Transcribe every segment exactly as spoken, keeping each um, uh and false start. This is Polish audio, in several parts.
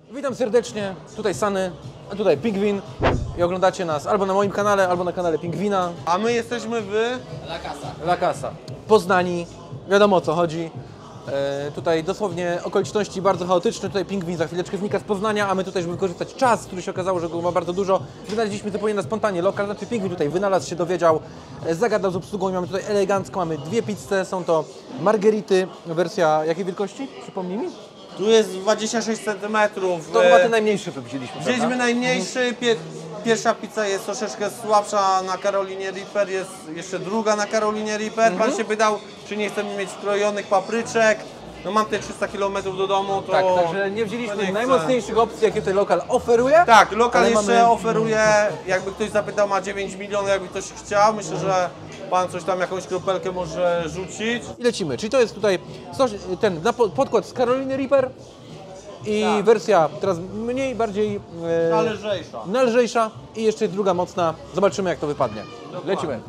Witam serdecznie, tutaj Sany, a tutaj Pingwin i oglądacie nas albo na moim kanale, albo na kanale Pingwina. A my jesteśmy w... La Casa. La Casa. Poznani, wiadomo o co chodzi. E, tutaj dosłownie okoliczności bardzo chaotyczne. Tutaj Pingwin za chwileczkę znika z Poznania, a my tutaj, żeby wykorzystać czas, który się okazało, że go ma bardzo dużo, wynaleźliśmy zupełnie na spontanie lokal. Znaczy Pingwin tutaj wynalazł się, dowiedział, e, zagadał z obsługą i mamy tutaj elegancko, mamy dwie pizze, są to margherity, wersja jakiej wielkości? Przypomnij mi? Tu jest dwadzieścia sześć centymetrów. To chyba ten najmniejszy to widzieliśmy, Wzięliśmy prawda? najmniejszy, pie, pierwsza pizza jest troszeczkę słabsza na Carolinie Reaper, jest jeszcze druga na Carolinie Reaper. Mhm. Pan się pytał, czy nie chcemy mieć wkrojonych papryczek. No mam te trzysta kilometrów do domu, to... Tak, także nie wzięliśmy to nie najmocniejszych opcji, jakie tutaj lokal oferuje. Tak, lokal ale jeszcze mamy... oferuje, jakby ktoś zapytał, ma dziewięć milionów, jakby ktoś chciał. Myślę, że pan coś tam, jakąś kropelkę może rzucić. I lecimy, czyli to jest tutaj sos- ten na po- podkład z Caroliny Reaper i Tak. wersja teraz mniej, bardziej e, Ta lżejsza. no, lżejsza i jeszcze druga mocna. Zobaczymy, jak to wypadnie. Dokładnie. Lecimy.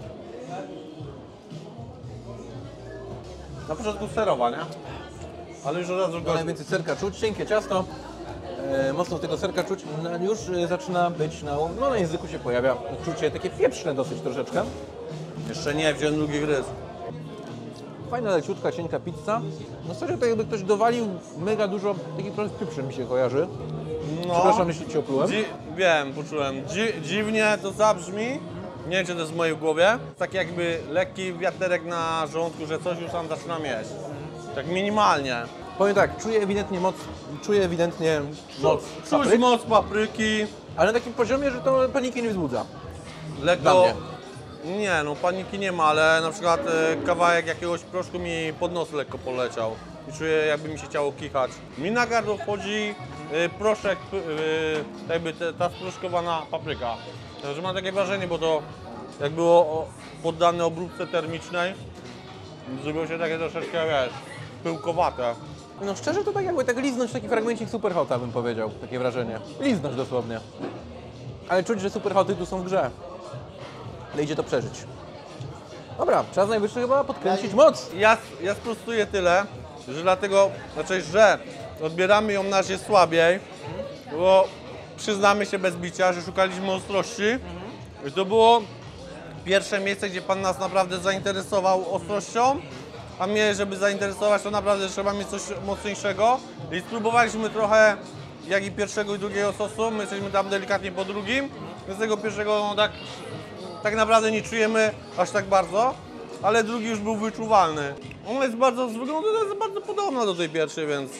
Na początku serowa, nie? Ale już od razu No, gorzej. najwięcej serka czuć, cienkie ciasto. E, mocno tego serka czuć. No, już e, zaczyna być na, no, na języku się pojawia czucie takie pieprzne dosyć troszeczkę. Jeszcze nie, wziąłem drugi gryz. Fajna, leciutka, cienka pizza. No serio, tak jakby ktoś dowalił mega dużo, taki trochę z pieprzem mi się kojarzy. No. Przepraszam, jeśli Cię oplułem. Dzi wiem, poczułem. Dzi dziwnie to zabrzmi. Nie wiem, czy to jest w mojej głowie. Taki jakby lekki wiaterek na żołądku, że coś już tam zaczyna mieć. Tak minimalnie. Powiem tak, czuję ewidentnie moc, czuję ewidentnie moc Czuć papryk, moc papryki. ale na takim poziomie, że to paniki nie wzbudza. Dla Lekko... mnie. Nie, no paniki nie ma, ale na przykład e, kawałek jakiegoś proszku mi pod nos lekko poleciał. I czuję, jakby mi się chciało kichać. Mi na gardło wchodzi e, proszek, e, jakby te, ta sproszkowana papryka. Także mam takie wrażenie, bo to jak było o, poddane obróbce termicznej, zrobiło się takie troszeczkę, wiesz, pyłkowate. No szczerze to tak jakby tak liznąć taki fragmencik Superhota, bym powiedział, takie wrażenie. Liznąć dosłownie. Ale czuć, że Superhoty tu są w grze. Ale idzie to przeżyć. Dobra, czas najwyższy chyba podkręcić moc. Ja, ja sprostuję tyle, że dlatego, znaczy, że odbieramy ją na razie słabiej, bo przyznamy się bez bicia, że szukaliśmy ostrości. I to było pierwsze miejsce, gdzie Pan nas naprawdę zainteresował ostrością, a mnie, żeby zainteresować, to naprawdę trzeba mieć coś mocniejszego. I spróbowaliśmy trochę, jak i pierwszego i drugiego sosu, my jesteśmy tam delikatnie po drugim, więc tego pierwszego no, tak, tak naprawdę nie czujemy aż tak bardzo, ale drugi już był wyczuwalny. Ona jest bardzo, z wyglądu jest bardzo podobna do tej pierwszej, więc...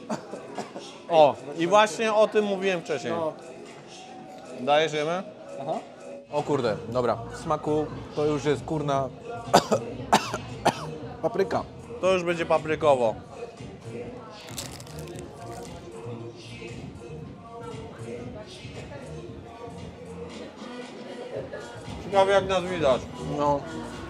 O, i właśnie o tym mówiłem wcześniej. Dajesz, jemy? O kurde, dobra. W smaku to już jest kurna papryka. To już będzie paprykowo. Ciekawe jak nas widać. No.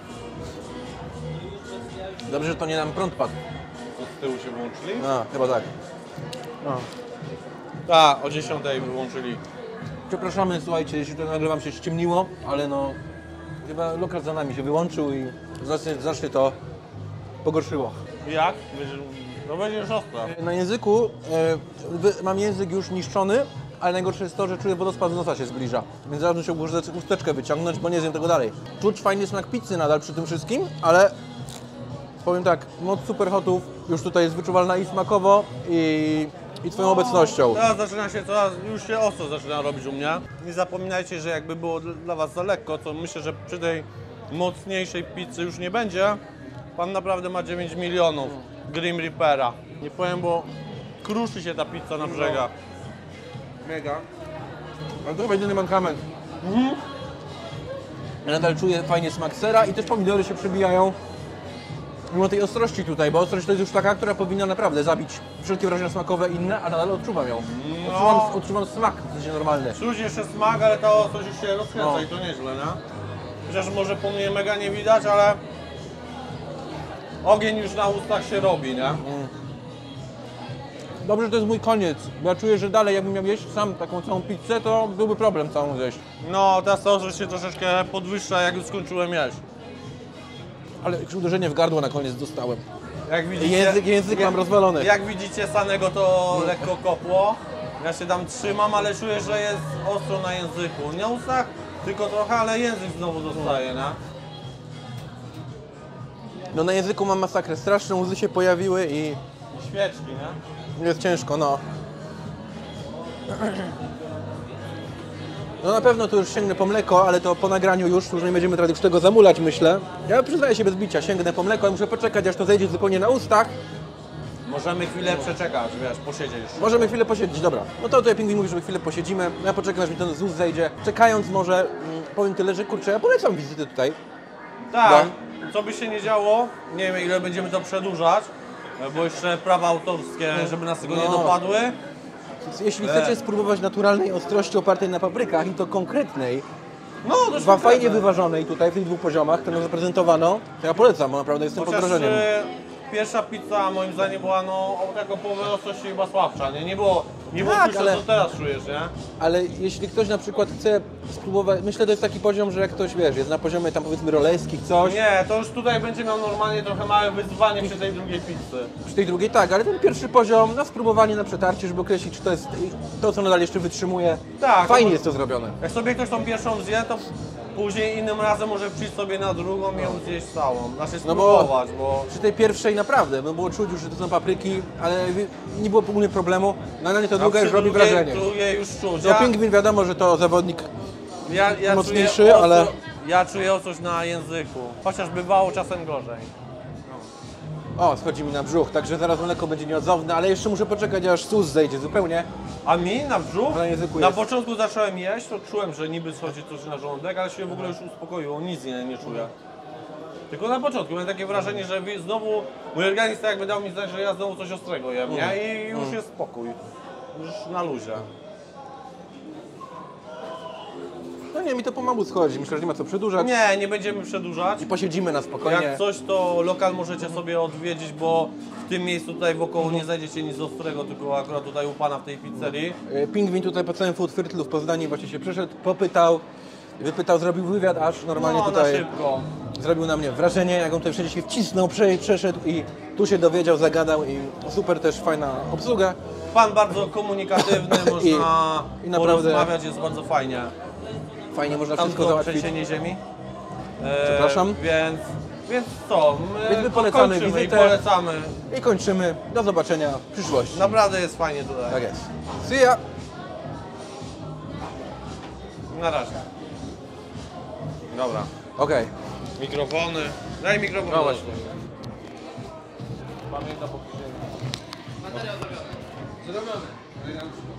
Dobrze, że to nie nam prąd padł. To z tyłu się wyłączyli? A, chyba tak. No. Tak, o dziesiątej wyłączyli. Przepraszamy, słuchajcie, jeśli to nagrywam się ściemniło, ale no chyba lokal za nami się wyłączył i znacznie, znacznie to pogorszyło. Jak? No będzie już ostre. Na języku e, wy- mam język już niszczony, ale najgorsze jest to, że czuję wodospad z nosa się zbliża. Więc zaraz muszę chusteczkę- chusteczkę wyciągnąć, bo nie zjem tego dalej. Czuć fajny smak pizzy nadal przy tym wszystkim, ale powiem tak, moc Superhotów już tutaj jest wyczuwalna i smakowo, i, i Twoją obecnością. Teraz zaczyna się coraz, już się ostro zaczyna robić u mnie. Nie zapominajcie, że jakby było dla- dla Was za lekko, to myślę, że przy tej mocniejszej pizzy już nie będzie. Pan naprawdę ma dziewięć milionów Grim Reapera. Nie powiem, bo kruszy się ta pizza na brzegach. Mega. Ale to chyba jedyny mankament. Mhm. Ja nadal czuję fajnie smak sera i też pomidory się przebijają. Mimo tej ostrości tutaj, bo ostrość to jest już taka, która powinna naprawdę zabić wszelkie wrażenia smakowe inne, a nadal odczuwam ją. No. Odczuwam, odczuwam smak, w sensie normalny. Czuć jeszcze smak, ale ta ostrość już się rozkręca No. i to nieźle, nie? Chociaż może po mnie mega nie widać, ale ogień już na ustach się robi, nie? Dobrze, że to jest mój koniec, bo ja czuję, że dalej jakbym miał jeść sam taką całą pizzę, to byłby problem całą zjeść. No, ta ostrość się troszeczkę podwyższa, jak już skończyłem jeść. Ale jakieś uderzenie w gardło na koniec dostałem. Jak widzicie, Język, język mam rozwalony. jak widzicie, Sanego to lekko kopło. Ja się tam trzymam, ale czuję, że jest ostro na języku. Nie na ustach, tylko trochę, ale język znowu zostaje, nie? No na języku mam masakrę, straszne łzy się pojawiły i Świeczki, nie? jest ciężko, no. No na pewno to już sięgnę po mleko, ale to po nagraniu już, już nie będziemy teraz już tego zamulać, myślę. Ja przyznaję się bez bicia, sięgnę po mleko, ale muszę poczekać, aż to zejdzie zupełnie na ustach. Możemy chwilę przeczekać, wiesz, posiedzieć. Możemy chwilę posiedzieć, dobra. No to tutaj Pingwin mówi, żeby chwilę posiedzimy. Ja poczekam, aż mi ten z ust zejdzie. Czekając może, mm, powiem tyle, że kurczę, ja polecam wizytę tutaj. Tak, co by się nie działo, nie wiem ile będziemy to przedłużać, bo jeszcze prawa autorskie, żeby nas tego nie No. dopadły. Jeśli E. chcecie spróbować naturalnej ostrości opartej na paprykach i to konkretnej, No, dość dwa fajnie konkretne. wyważonej tutaj w tych dwóch poziomach, które nam zaprezentowano, to ja polecam, bo naprawdę jestem pod Chociaż wrażeniem. e, pierwsza pizza moim zdaniem była no o taką połowę ostrości chyba słabsza, nie? Nie było, nie było Tak, czuć, ale- co teraz czujesz, nie? Ale jeśli ktoś na przykład chce spróbować, myślę, to jest taki poziom, że jak ktoś, wiesz, jest na poziomie tam powiedzmy roleskich, coś, Nie, to już tutaj będzie miał normalnie trochę małe wyzwanie przy tej drugiej pizzy. przy tej drugiej tak, ale ten pierwszy poziom, na spróbowanie, na przetarcie, żeby określić, czy to jest to, co nadal jeszcze wytrzymuje, Tak, fajnie to- jest to zrobione. Jak sobie ktoś tą pierwszą zje, to później innym razem może przyjść sobie na drugą i ją zjeść całą. Znaczy No bo- spróbować, bo... Przy tej pierwszej naprawdę, no było czuć już, że to są papryki, ale nie było ogólnie problemu, no ale ta druga A już przy robi drugiej- wrażenie. drugiej już czuć. No Ja, Pingwin wiadomo, że to zawodnik ja, ja mocniejszy, czuję ostro, ale- Ja czuję ostrość na języku, chociaż bywało czasem gorzej. O, schodzi mi na brzuch, także zaraz mleko będzie nieodzowne, ale jeszcze muszę poczekać, aż sus zejdzie zupełnie. A mi na brzuch? Na języku Na jest. początku zacząłem jeść, to czułem, że niby schodzi coś na żołądek, ale się w ogóle już uspokoiło, nic nie, nie czuję. Tylko na początku miałem takie wrażenie, że wi- znowu mój organizm tak jakby dał mi znać, że ja znowu coś ostrego jem, nie? I już jest spokój. Już na luzie. No nie, mi to pomału schodzi, myślę, że nie ma co przedłużać. Nie, nie będziemy przedłużać. I posiedzimy na spokojnie. Jak coś, to lokal możecie sobie odwiedzić, bo w tym miejscu tutaj wokoło nie znajdziecie nic ostrego, tylko akurat tutaj u pana w tej pizzerii. E, Pingwin tutaj po całym Food Firtlu w Poznaniu właśnie się przyszedł, popytał, wypytał, zrobił wywiad, aż normalnie No, tutaj na szybko. zrobił na mnie wrażenie, jak on tutaj wszędzie się wcisnął, prze, przeszedł i tu się dowiedział, zagadał i super też fajna obsługa. Pan bardzo komunikatywny, można i naprawdę- porozmawiać, jest bardzo fajnie. Fajnie można Tam wszystko to załatwić. trzęsienie ziemi. E, Przepraszam? Więc, więc co, my, Więc my polecamy kończymy wizytę. i polecamy. I kończymy. Do zobaczenia w przyszłości. Naprawdę jest fajnie tutaj. Tak jest. See ya! Na razie. Dobra. Okej. Mikrofony. Daj mikrofon. No właśnie. Pamiętam po później. Zrobione.